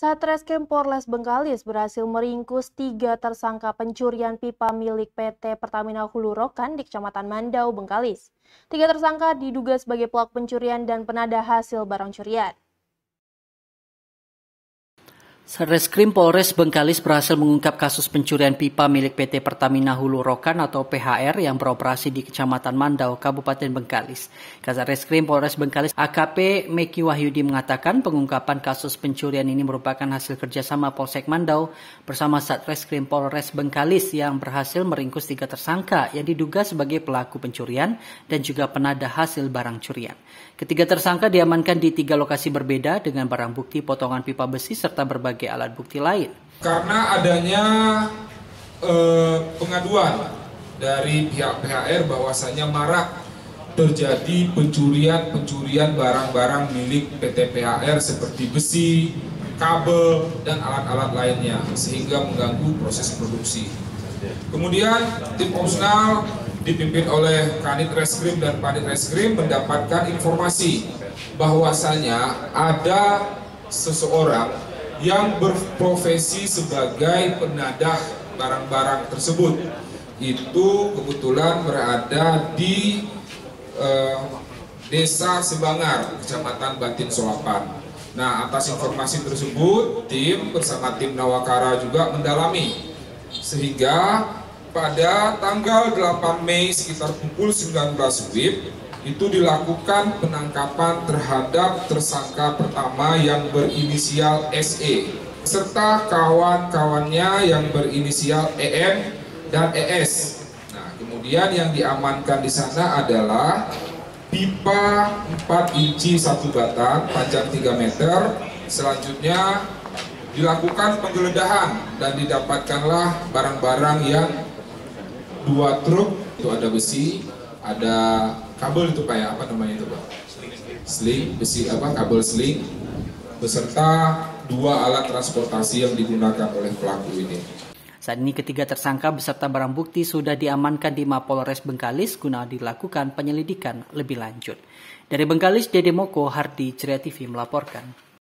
Satreskrim Polres Bengkalis berhasil meringkus 3 tersangka pencurian pipa milik PT Pertamina Hulu Rokan di Kecamatan Mandau, Bengkalis. 3 tersangka diduga sebagai pelaku pencurian dan penada hasil barang curian. Satreskrim Polres Bengkalis berhasil mengungkap kasus pencurian pipa milik PT Pertamina Hulu Rokan atau PHR yang beroperasi di Kecamatan Mandau, Kabupaten Bengkalis. Satreskrim Polres Bengkalis AKP Meki Wahyudi mengatakan pengungkapan kasus pencurian ini merupakan hasil kerjasama Polsek Mandau bersama Satreskrim Polres Bengkalis yang berhasil meringkus 3 tersangka yang diduga sebagai pelaku pencurian dan juga penada hasil barang curian. Ketiga tersangka diamankan di 3 lokasi berbeda dengan barang bukti potongan pipa besi serta berbagai alat bukti lain. Karena adanya pengaduan dari pihak PHR bahwasanya marak terjadi pencurian barang-barang milik PT PHR seperti besi, kabel, dan alat-alat lainnya sehingga mengganggu proses produksi. Kemudian tim Pomsnal dipimpin oleh Kanit Reskrim dan Panit Reskrim mendapatkan informasi bahwasanya ada seseorang yang berprofesi sebagai penadah barang-barang tersebut. Itu kebetulan berada di Desa Sebangar, Kecamatan Batin Solapan. Nah, atas informasi tersebut, tim bersama tim Nawakara juga mendalami. Sehingga pada tanggal 8 Mei sekitar pukul 19 WIB, itu dilakukan penangkapan terhadap tersangka pertama yang berinisial SE serta kawan-kawannya yang berinisial EM dan ES. Nah, kemudian yang diamankan di sana adalah pipa 4 inci 1 batang panjang 3 meter. Selanjutnya dilakukan penggeledahan dan didapatkanlah barang-barang yang 2 truk, itu ada besi, ada kabel itu Pak ya, apa namanya itu Pak? Sling, besi kabel sling, beserta 2 alat transportasi yang digunakan oleh pelaku ini. Saat ini ketiga tersangka beserta barang bukti sudah diamankan di Mapolres Bengkalis guna dilakukan penyelidikan lebih lanjut. Dari Bengkalis, Dede Moko, Hardi, Ceria TV melaporkan.